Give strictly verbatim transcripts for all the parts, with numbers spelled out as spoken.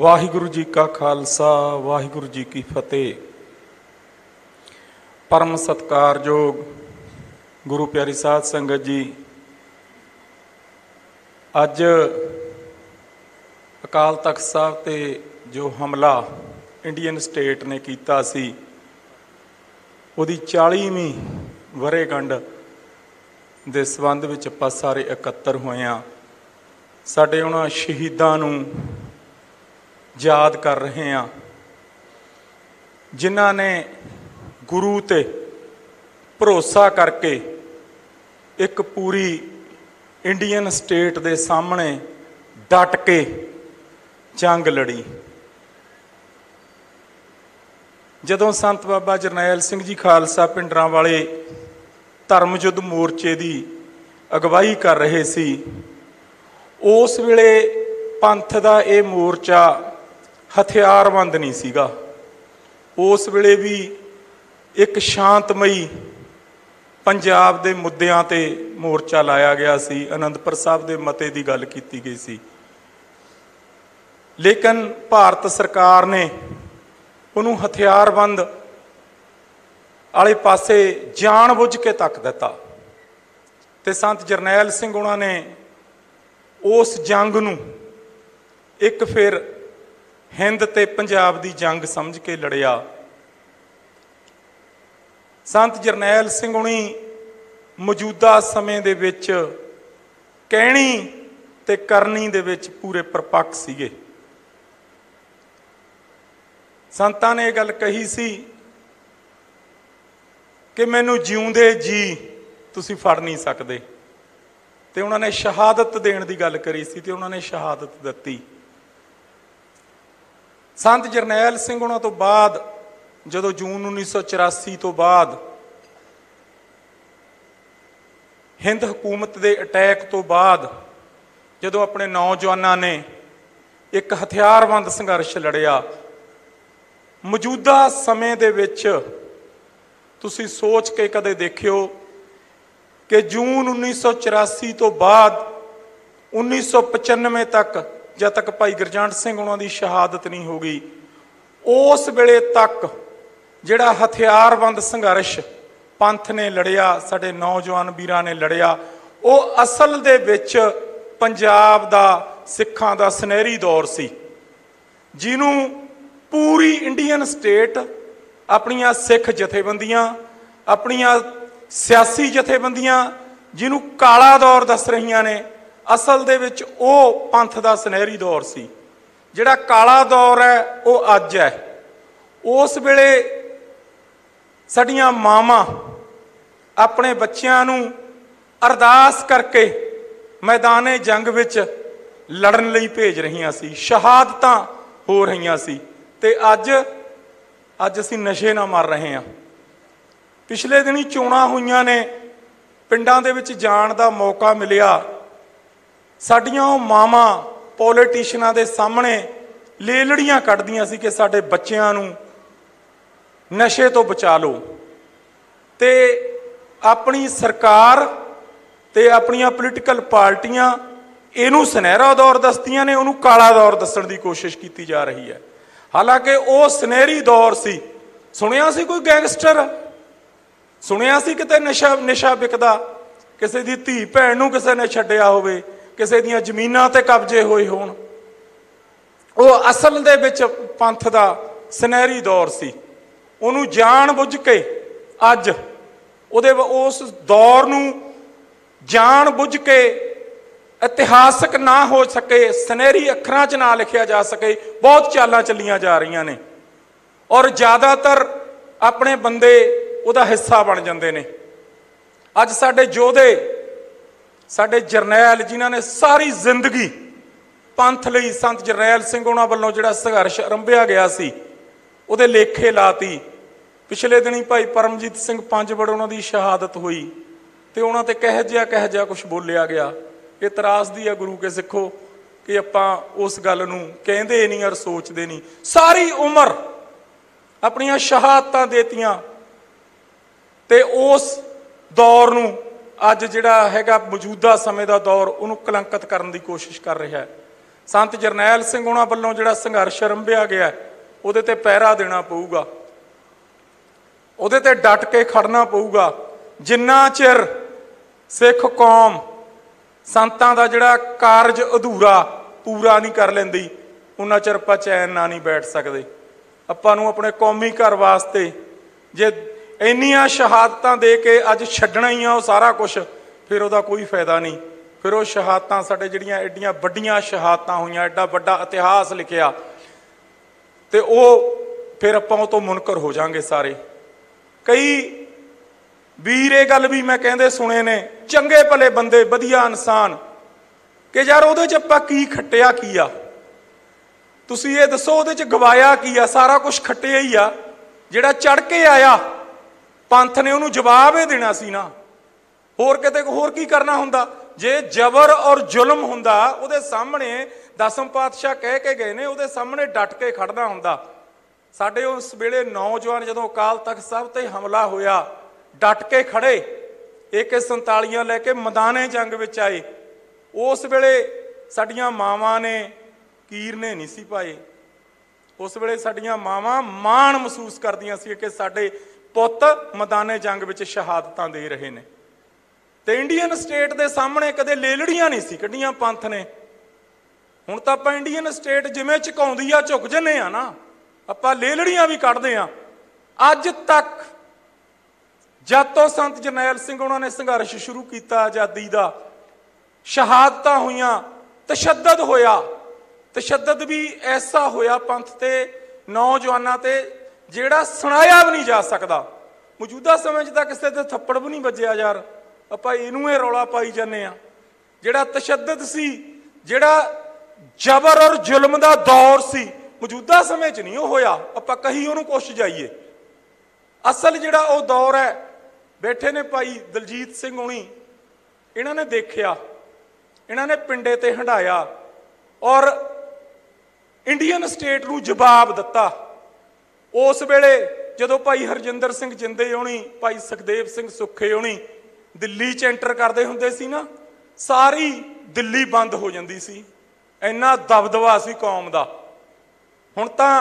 वाहिगुरु जी का खालसा वाहिगुरु जी की फतेह। परम सत्कारयोग गुरु प्यारी साध संगत जी, अज अकाल तख्त साहब ते जो हमला इंडियन स्टेट ने कीता सी, उहदी चालीवीं वरेगंढ दे संबंध विच आपां सारे इकत्तर होए हां। साडे उन्हां शहीदां नूं याद कर रहे हैं जिन्हां ने गुरु ते भरोसा करके एक पूरी इंडियन स्टेट दे सामने डट के जंग लड़ी। जदों संत बाबा जरनैल सिंह जी खालसा पिंडरां वाले धर्म युद्ध मोर्चे की अगवाई कर रहे सी, उस वेले पंथ का यह मोर्चा हथियारबंद नहीं सीगा। उस वेले भी एक शांतमई पंजाब के मुद्दों ते मोर्चा लाया गया सी, आनंदपुर साहब के मते की गल की गई सी। लेकिन भारत सरकार ने उन्होंने हथियारबंद आले पासे जान बुझ के तक दिता ते संत जरनैल सिंह उन्होंने उस जंग नूं एक फिर हिंद ते पंजाब की जंग समझ के लड़िया। संत जरनैल सिंह उन्हीं मौजूदा समय दे विच कहनी ते करनी दे विच पूरे परपक्ष सीगे। संतां ने गल कही सी कि मैनू जिउंदे जी तुसीं फड़ नहीं सकदे, ते उन्होंने शहादत देण दी गल करी सी ते उन्होंने शहादत दित्ती। संत जरनैल सिंह उन्हां तो बाद जदों जून उन्नीस सौ चौरासी तो बाद हिंद हुकूमत के अटैक तो बाद जदों अपने नौजवानों ने एक हथियारबंद संघर्ष लड़िया, मौजूदा समय दे विच तुसीं सोच के कदे देखियो कि जून उन्नीस सौ चौरासी तो बाद उन्नीस सौ पचानवे तक जब तक भाई गुरजंट सिंह उन्होंने शहादत नहीं हो गई, उस वेले तक जिहड़ा हथियारबंद संघर्ष पंथ ने लड़िया, साडे नौजवान वीरां ने लड़िया, वो असल दे विच पंजाब दा सिखां दा सुनहरी दौर सी, जिन्हों पूरी इंडियन स्टेट अपनियां सिख जथेबंदियां, अपनियां सियासी जथेबंदियां जिन्हों काला दौर दस रही ने, असल दे विच ओ पंथ दा सुनहरी दौर सी। जिहड़ा काला दौर है वो अज है। उस वेले साडियां मावां अपने बच्चियां नूं अरदास करके मैदाने जंग विच लड़न लई भेज रही सी, शहादतां हो रही सी, ते अज अज असीं नशे ना मर रहे हैं। पिछले दिनी चोणां होईयां ने, पिंडां दे विच जाण दा मौका मिलिया, साडियां वो मावां पॉलिटिशियनां दे सामने लेलड़ियां कढ़दियां सी कि साडे बच्चियां नूं नशे तो बचा लो, ते अपनी सरकार ते अपनियां पोलिटिकल पार्टियां इहनूं सुनहरा दौर दसदियां ने, उहनूं काला दौर दस्सण दी कोशिश की जा रही है। हालांकि वो सुनहरी दौर सी। सुनिया सी कोई गैंगस्टर, सुनिया सी किते नशा नशा विकदा, किसी दी धी भैण नूं किसी ने छड्डिया होवे, किसी दियां जमीनां ते कब्जे होए होण। वो असल दे विच पंथ दा सुनहरी दौर सी। उहनूं जान बुझ के अज उहदे उस दौर नूं जान बुझ के इतिहासक ना हो सके, सुनहरी अखरां च ना लिखिया जा सके, बहुत चालां चलियां जा रही ने, और ज़्यादातर अपने बंदे उहदा हिस्सा बन जांदे ने। अज साडे योधे, साडे जरनैल जिन्हां ने सारी जिंदगी पंथ लई, संत जरनैल सिंह उन्हां वल्लों जिहड़ा संघर्ष आरंभिया गया सी, उहदे लेखे लाती। पिछले दिनी भाई परमजीत सिंह पंजवड़ उन्हां दी शहादत हुई, ते उन्हां ते कह जिहा कह जिहा कुछ बोलिया गया। ये त्रासदी है गुरु के सिखो कि आपां उस गल नूं कहंदे नहीं और सोचते नहीं। सारी उम्र अपनियां शहादतां देतियां, ते उस दौर नूं अज जिहड़ा हैगा मौजूदा समय का दौर उन्होंने कलंकित करने की कोशिश कर रहा है। संत जरनैल सिंह उन्हां वल्लों जिहड़ा संघर्ष आरंभिया गया उहदे ते पहरा देना पऊगा, उहदे ते डट के खड़ना पऊगा। जिन्ना चिर सिख कौम संतां दा जिहड़ा कारज अधूरा पूरा नहीं कर लैंदी उन्ना चिर आपां चैन नाल नहीं बैठ सकदे। आपां नूं अपने कौमी घर वास्ते जे इन्नियां शहादतां दे के अज छड्डना ही आ सारा कुछ, फिर उहदा कोई फायदा नहीं। फिर वो शहादतां साडे जिहड़ियां एड्डियां वड्डियां शहादतां होईयां, एड्डा वड्डा इतिहास लिखिया, ते वो फिर आपां उह तों मुनकर हो जांगे सारे। कई वीर ये गल भी मैं कहंदे सुने ने, चंगे भले बंदे वधिया इंसान, कि यार उहदे च आपां की खट्टिया की आ, तुसीं ये दसो उहदे च गवाया की आ? सारा कुछ खट्टिया ही आ। जिहड़ा चढ़ के आया पंथ ने उहनूं जवाब ही देना सी ना, होर किते होर की करना हुंदा। जे जबर और जुल्म हुंदा उहदे सामने दसम पातशाह कह के गए ने, उहदे सामने डट के खड़ना हुंदा। साडे उस वेले नौजवान जदों अकाल तख्त साहब ते हमला होया डट के खड़े, ए के संतालियां लैके मैदाने जंग विच आए। उस वेले साडियां मावां ने कीरने नहीं सी पाए, उस वेले साडियां मावां माण महसूस करदियां सी कि साडे पुੱਤ मैदाने जंग विच शहादतां दे रहे ने। ते इंडियन स्टेट दे सामने कदे लेलड़ियां नहीं सी कढ़ियां पंथ ने। हुण तां आपां इंडियन स्टेट जिवें झुकाउंदी आ झुक जन्ने आ ना, आपां लेलड़ियां भी कढ़दे आ। अज तक जद तो संत जरनैल सिंह उन्होंने संघर्ष शुरू किया आज़ादी का, शहादतां होईयां, तशद्दद होया, तशद्दद भी ऐसा होया पंथ ते नौजवानों ते जिहड़ा सुनाया भी नहीं जा सकता। मौजूदा समय तां किसी दे थप्पड़ भी नहीं वज्जिया यार, आपां इहनूं ही रौला पाई जाने आ। जिहड़ा तशद्दद सी, जिहड़ा जबर और जुल्म का दौर सी, मौजूदा समय च नहीं होया। आपां कही उहनूं कुछ जाइए, असल जिहड़ा वो दौर है, बैठे ने भाई दलजीत सिंह होनी, इन्हां ने देखिया, इन्हां ने पिंडे ते हंडाया और इंडियन स्टेट नूं जवाब दिता। उस वेले जदों भाई हरजिंदर सिंह जिंदे होनी, भाई सुखदेव सिंह सुखे होनी दिल्ली च एंटर करते हुंदे सी ना, सारी दिल्ली बंद हो जाती सी, इन्ना दबदबा सी कौम दा। हुण तां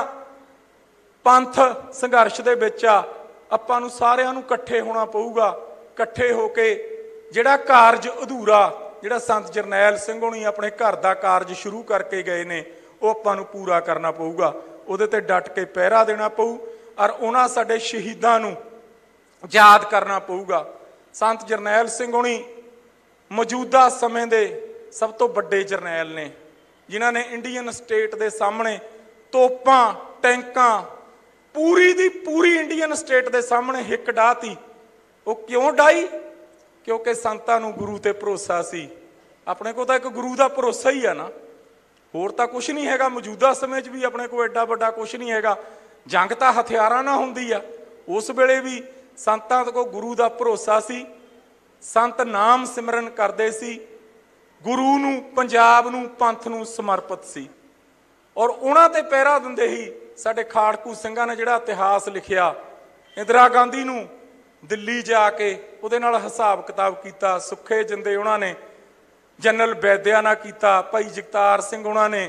पंथ संघर्ष दे विच आ, आपां नूं सारिआं नूं इकट्ठे होना पऊगा। इकट्ठे होके जिहड़ा कारज अधूरा, जिहड़ा संत जरनैल सिंह होनी अपने घर दा कारज शुरू करके गए ने, वो आपां नूं पूरा करना पऊगा। उहदे ते डट के पहरा देना पऊ और उन्हां साडे शहीदां नूं याद करना पऊगा। संत जरनैल सिंह होनी मौजूदा समय दे सब तो वड्डे जरनैल ने, जिन्हां ने इंडियन स्टेट दे सामने तोपां टैंकां पूरी दी पूरी इंडियन स्टेट दे सामने हिक डाहती। वो क्यों डाई? क्योंकि संतां नूं गुरु ते भरोसा सी। अपने को तां एक गुरु दा भरोसा ही है ना, होर तां कुछ नहीं हैगा। मौजूदा समय च भी अपने को एडा वड्डा कुछ नहीं हैगा। जंग तां हथियारां नाल हुंदी आ, उस वेले भी संतां को गुरु दा भरोसा सी। संत नाम सिमरन करदे सी, गुरु नूं, पंजाब नूं, पंथ नूं समर्पित सी। और उन्हां ते पहरा दिंदे ही साडे खाड़कू ਸਿੰਘਾਂ ने जिहड़ा इतिहास लिखिया, इंदिरा गांधी नूं दिल्ली जाके उहदे नाल हिसाब किताब कीता, सुखे जिंदे उन्हां ने जनरल वैद्या ना कीता, भाई जगतार सिंह उन्होंने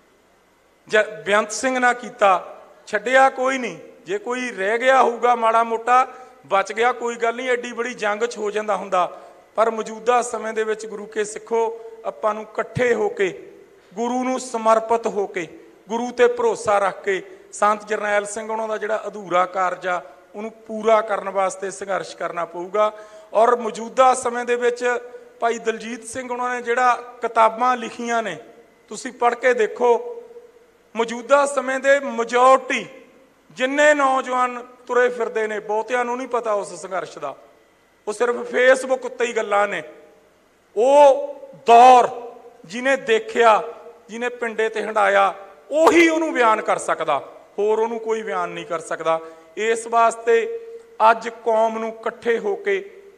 ज बेअंत सिंह ना कीता, छड्डिया कोई नहीं। जे कोई रह गया होगा माड़ा मोटा बच गया, कोई गल नहीं, एडी बड़ी जंग च हो जाता हुंदा। पर मौजूदा समय दे विच गुरु के सिखो, आपां नूं इकट्ठे होके गुरु नूं समर्पित होके गुरु ते भरोसा रख के संत जरनैल सिंह उन्हां दा जिहड़ा अधूरा कारज आ उहनूं पूरा करन वास्ते संघर्ष करना पऊगा। और मौजूदा समय दे विच भाई दलजीत सिंह उन्होंने जिहड़ा किताबां लिखियां ने, तुसीं पढ़ के देखो। मौजूदा समय दे मेजोरिटी जिन्ने नौजवान तुरे फिरदे ने, बहुतिआं नूं नहीं पता उस संघर्ष का, वो सिर्फ फेसबुक उत्ते ही गल्लां ने। वो दौर जिन्हें देखिया, जिन्हें पिंडे ते हंडाया, उही उहनूं बयान कर सकदा, होर उहनूं कोई बयान नहीं कर सकदा। इस वास्ते अज कौम नूं इकट्ठे होके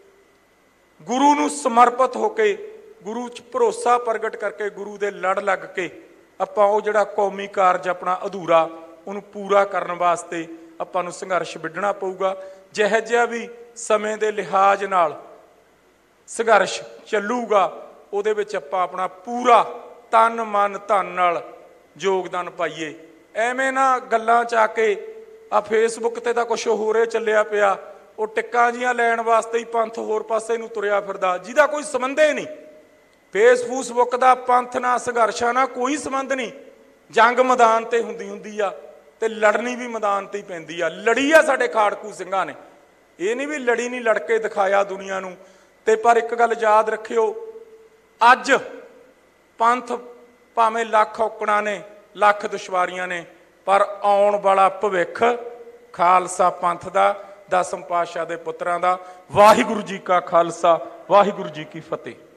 गुरु नूं समर्पित होके गुरु च भरोसा प्रगट करके गुरु दे लड़ लग के आपां वो जिहड़ा कौमी कारज अपना अधूरा उहनूं पूरा करन वास्ते आपां नूं संघर्ष विढ़ना पऊगा। जिहो जिहा भी समय दे लिहाज नाल संघर्ष चलूगा, उहदे विच आपां अपना पूरा ਤਨ ਮਨ ਧਨ ਨਾਲ ਯੋਗਦਾਨ ਪਾਈਏ। ਐਵੇਂ ਨਾ ਗੱਲਾਂ ਚ ਆ ਕੇ ਆ ਫੇਸਬੁੱਕ ਤੇ ਤਾਂ ਕੁਛ ਹੋਰੇ ਚੱਲਿਆ ਪਿਆ, ਉਹ ਟਿੱਕਾਂ ਜੀਆਂ ਲੈਣ ਵਾਸਤੇ ਹੀ ਪੰਥ ਹੋਰ ਪਾਸੇ ਨੂੰ ਤੁਰਿਆ ਫਿਰਦਾ, ਜਿਹਦਾ ਕੋਈ ਸੰਬੰਧ ਹੀ ਨਹੀਂ। ਫੇਸਬੁੱਕ ਦਾ ਪੰਥ ਨਾਲ ਸੰਘਰਸ਼ਾਂ ਨਾਲ ਕੋਈ ਸੰਬੰਧ ਨਹੀਂ। ਜੰਗ ਮੈਦਾਨ ਤੇ ਹੁੰਦੀ ਹੁੰਦੀ ਆ ਤੇ ਲੜਨੀ ਵੀ ਮੈਦਾਨ ਤੇ ਹੀ ਪੈਂਦੀ ਆ। ਲੜੀ ਆ ਸਾਡੇ ਖਾੜਕੂ ਸਿੰਘਾਂ ਨੇ, ਇਹ ਨਹੀਂ ਵੀ ਲੜੀ ਨਹੀਂ, ਲੜ ਕੇ ਦਿਖਾਇਆ ਦੁਨੀਆ ਨੂੰ। ਤੇ ਪਰ ਇੱਕ ਗੱਲ ਯਾਦ ਰੱਖਿਓ, ਅੱਜ ਪੰਥ ਭਾਵੇਂ ਲੱਖ ਔਕੜਾਂ ਨੇ, ਲੱਖ ਦੁਸ਼ਵਾਰੀਆਂ ਨੇ, ਪਰ ਆਉਣ ਵਾਲਾ ਭਵਿੱਖ ਖਾਲਸਾ ਪੰਥ ਦਾ, ਦਸਮ ਪਾਤਸ਼ਾਹ ਦੇ ਪੁੱਤਰਾਂ ਦਾ। ਵਾਹਿਗੁਰੂ ਜੀ ਕਾ ਖਾਲਸਾ, ਵਾਹਿਗੁਰੂ ਜੀ ਕੀ ਫਤਿਹ।